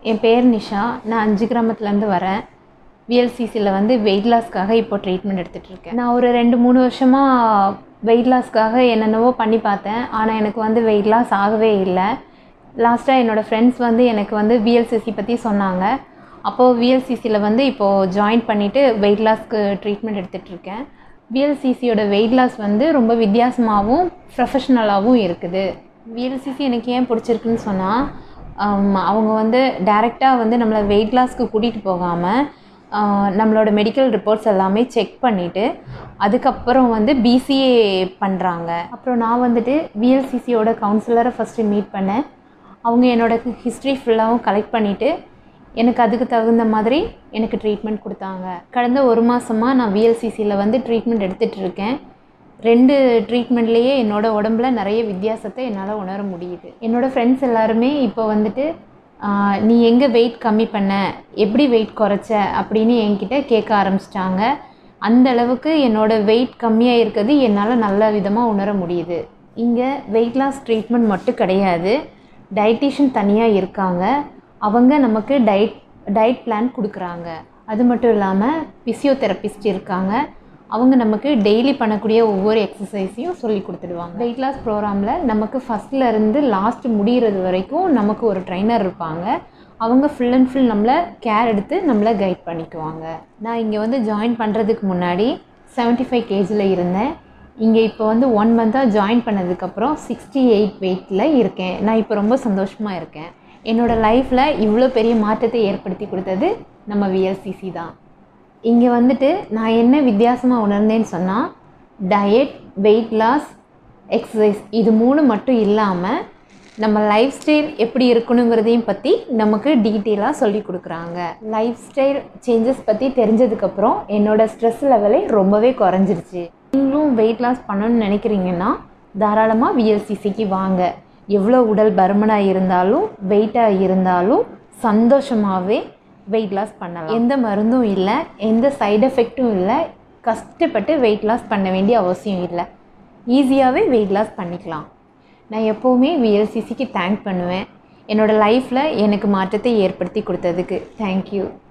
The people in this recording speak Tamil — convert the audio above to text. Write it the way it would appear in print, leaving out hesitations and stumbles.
என் பேர் நிஷா. நான் 5 கிராமத்துலேருந்து வரேன். விஎல்சிசியில் வந்து வெயிட் லாஸ்க்காக இப்போ ட்ரீட்மெண்ட் எடுத்துகிட்டு இருக்கேன். நான் ஒரு 2-3 வருஷமாக வெயிட் லாஸ்க்காக என்னென்னவோ பண்ணி பார்த்தேன். ஆனால் எனக்கு வந்து வெயிட் லாஸ் ஆகவே இல்லை. லாஸ்ட்டாக என்னோடய ஃப்ரெண்ட்ஸ் வந்து எனக்கு வந்து விஎல்சிசி பற்றி சொன்னாங்க. அப்போது விஎல்சிசியில் வந்து இப்போது ஜாயின் பண்ணிவிட்டு வெயிட் லாஸ்க்கு ட்ரீட்மெண்ட் எடுத்துகிட்ருக்கேன். விஎல்சிசியோட வெயிட் லாஸ் வந்து ரொம்ப வித்தியாசமாகவும் ப்ரொஃபஷ்னலாகவும் இருக்குது. விஎல்சிசி எனக்கு ஏன் பிடிச்சிருக்குன்னு சொன்னால், அவங்க வந்து டைரெக்டாக வந்து நம்மளை வெயிட் லாஸ்க்கு கூட்டிகிட்டு போகாமல் நம்மளோட மெடிக்கல் ரிப்போர்ட்ஸ் எல்லாமே செக் பண்ணிவிட்டு அதுக்கப்புறம் வந்து பிசிஏ பண்ணுறாங்க. அப்புறம் நான் வந்துட்டு விஎல்சிசியோட கவுன்சிலரை ஃபஸ்ட்டு மீட் பண்ணேன். அவங்க என்னோடய ஹிஸ்ட்ரி ஃபுல்லாகவும் கலெக்ட் பண்ணிவிட்டு எனக்கு அதுக்கு தகுந்த மாதிரி எனக்கு ட்ரீட்மெண்ட் கொடுத்தாங்க. கடந்த 1 மாதமாக நான் விஎல்சிசியில் வந்து ட்ரீட்மெண்ட் எடுத்துகிட்டு இருக்கேன். 2 ட்ரீட்மெண்ட்லேயே என்னோடய உடம்புல நிறைய வித்தியாசத்தை என்னால் உணர முடியுது. என்னோடய ஃப்ரெண்ட்ஸ் எல்லாருமே இப்போ வந்துட்டு நீ எங்கே வெயிட் கம்மி பண்ண, எப்படி வெயிட் குறைச்ச அப்படின்னு என்கிட்ட கேட்க ஆரம்பிச்சிட்டாங்க. அந்த அளவுக்கு என்னோடய வெயிட் கம்மியாக இருக்கிறது என்னால் நல்ல விதமாக உணர முடியுது. இங்கே வெயிட் லாஸ் ட்ரீட்மெண்ட் மட்டும் கிடையாது, டயட்டீஷியன் தனியாக இருக்காங்க. அவங்க நமக்கு டயட் பிளான் கொடுக்குறாங்க. அது மட்டும் இல்லாமல் பிசியோதெரபிஸ்ட் இருக்காங்க. அவங்க நமக்கு டெய்லி பண்ணக்கூடிய ஒவ்வொரு எக்ஸசைஸையும் சொல்லி கொடுத்துடுவாங்க. வெயிட் லாஸ் ப்ரோக்ராமில் நமக்கு ஃபஸ்ட்லேருந்து லாஸ்ட் முடிகிறது வரைக்கும் நமக்கு ஒரு ட்ரைனர் இருப்பாங்க. அவங்க ஃபுல் அண்ட் ஃபுல் நம்மளை கேர் எடுத்து நம்மளை கைட் பண்ணிக்குவாங்க. நான் இங்கே வந்து ஜாயின் பண்ணுறதுக்கு முன்னாடி 75 kgல இருந்தேன். இங்கே இப்போ வந்து 1 மந்த்தாக ஜாயின் பண்ணதுக்கப்புறம் 68 வெயிட்டில் இருக்கேன். நான் இப்போ ரொம்ப சந்தோஷமாக இருக்கேன். என்னோடய லைஃப்பில் இவ்வளோ பெரிய மாற்றத்தை ஏற்படுத்தி கொடுத்தது நம்ம விஎல்சிசி தான். இங்கே வந்துட்டு நான் என்ன வித்தியாசமாக உணர்ந்தேன்னு சொன்னால், டயட், வெயிட் லாஸ், எக்ஸசைஸ் இது 3 மட்டும் இல்லாமல் நம்ம லைஃப் ஸ்டைல் எப்படி இருக்கணுங்கிறதையும் பற்றி நமக்கு டீட்டெயிலாக சொல்லி கொடுக்குறாங்க. லைஃப் ஸ்டைல் சேஞ்சஸ் பற்றி தெரிஞ்சதுக்கப்புறம் என்னோடய ஸ்ட்ரெஸ் லெவலே ரொம்பவே குறைஞ்சிருச்சு. நீங்களும் வெயிட் லாஸ் பண்ணணும்னு நினைக்கிறீங்கன்னா தாராளமாக விஎல்சிசிக்கு வாங்க. எவ்வளோ உடல் பருமனாக இருந்தாலும் வெயிட்டாக இருந்தாலும் சந்தோஷமாகவே வெயிட் லாஸ் பண்ணலாம். எந்த மருந்தும் இல்லை, எந்த சைடு எஃபெக்ட்டும் இல்லை, கஷ்டப்பட்டு வெயிட் லாஸ் பண்ண வேண்டிய அவசியம் இல்லை. ஈஸியாகவே வெயிட் லாஸ் பண்ணிக்கலாம். நான் எப்போவுமே விஎல்சிசிக்கு தேங்க் பண்ணுவேன். என்னோடய லைஃப்பில் எனக்கு மாற்றத்தை ஏற்படுத்தி கொடுத்ததுக்கு தேங்க்யூ.